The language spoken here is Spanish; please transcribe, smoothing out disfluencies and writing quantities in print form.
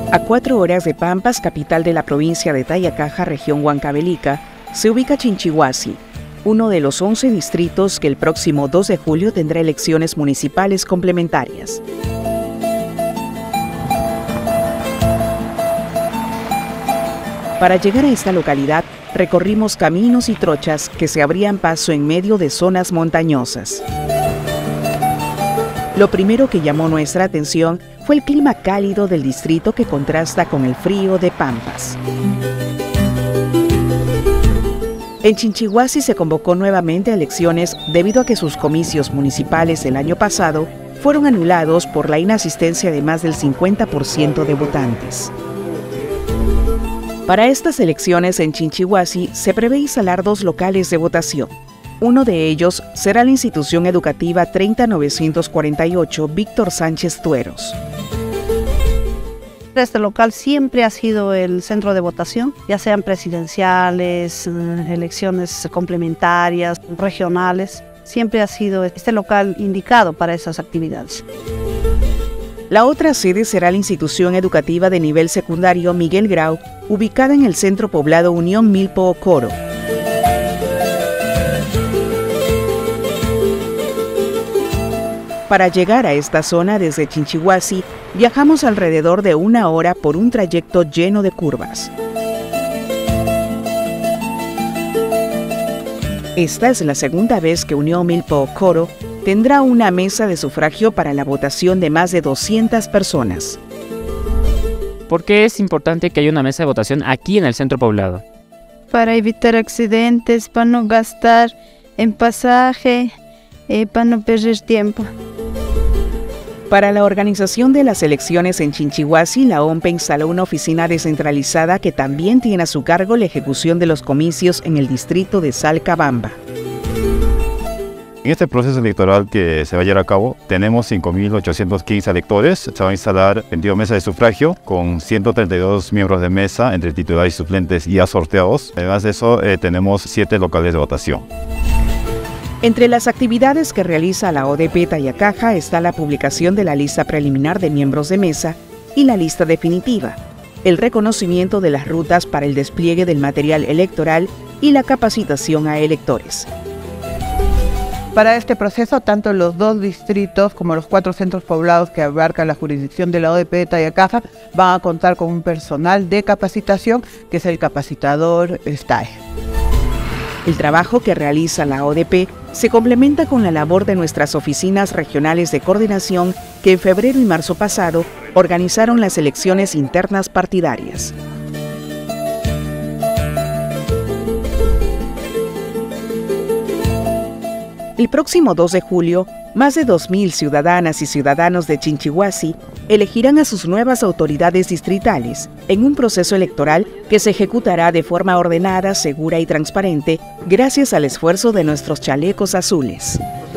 A 4 horas de Pampas, capital de la provincia de Tayacaja, región Huancavelica, se ubica Chinchihuasi, uno de los 11 distritos que el próximo 2 de julio tendrá elecciones municipales complementarias. Para llegar a esta localidad, recorrimos caminos y trochas que se abrían paso en medio de zonas montañosas. Lo primero que llamó nuestra atención fue el clima cálido del distrito que contrasta con el frío de Pampas. En Chinchihuasi se convocó nuevamente a elecciones debido a que sus comicios municipales el año pasado fueron anulados por la inasistencia de más del 50% de votantes. Para estas elecciones en Chinchihuasi se prevé instalar 2 locales de votación. Uno de ellos será la institución educativa 30948 Víctor Sánchez Tueros. Este local siempre ha sido el centro de votación, ya sean presidenciales, elecciones complementarias, regionales. Siempre ha sido este local indicado para esas actividades. La otra sede será la institución educativa de nivel secundario Miguel Grau, ubicada en el centro poblado Unión Milpo Ocoro. Para llegar a esta zona desde Chinchihuasi, viajamos alrededor de 1 hora por un trayecto lleno de curvas. Esta es la segunda vez que Unión Milpo Ocoro tendrá una mesa de sufragio para la votación de más de 200 personas. ¿Por qué es importante que haya una mesa de votación aquí en el centro poblado? Para evitar accidentes, para no gastar en pasaje, para no perder tiempo. Para la organización de las elecciones en Chinchihuasi, la OMPE instaló una oficina descentralizada que también tiene a su cargo la ejecución de los comicios en el distrito de Salcabamba. En este proceso electoral que se va a llevar a cabo, tenemos 5.815 electores. Se va a instalar 22 mesas de sufragio con 132 miembros de mesa entre titulares y suplentes ya sorteados. Además de eso, tenemos 7 locales de votación. Entre las actividades que realiza la ODP Tayacaja está la publicación de la lista preliminar de miembros de mesa y la lista definitiva, el reconocimiento de las rutas para el despliegue del material electoral y la capacitación a electores. Para este proceso, tanto los 2 distritos como los 4 centros poblados que abarcan la jurisdicción de la ODP de Tayacaja van a contar con un personal de capacitación que es el capacitador STAE. El trabajo que realiza la ODP se complementa con la labor de nuestras oficinas regionales de coordinación que en febrero y marzo pasado organizaron las elecciones internas partidarias. El próximo 2 de julio, más de 2.000 ciudadanas y ciudadanos de Chinchihuasi elegirán a sus nuevas autoridades distritales en un proceso electoral que se ejecutará de forma ordenada, segura y transparente gracias al esfuerzo de nuestros chalecos azules.